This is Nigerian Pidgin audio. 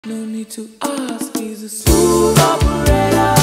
No need to ask, he's a smooth operator.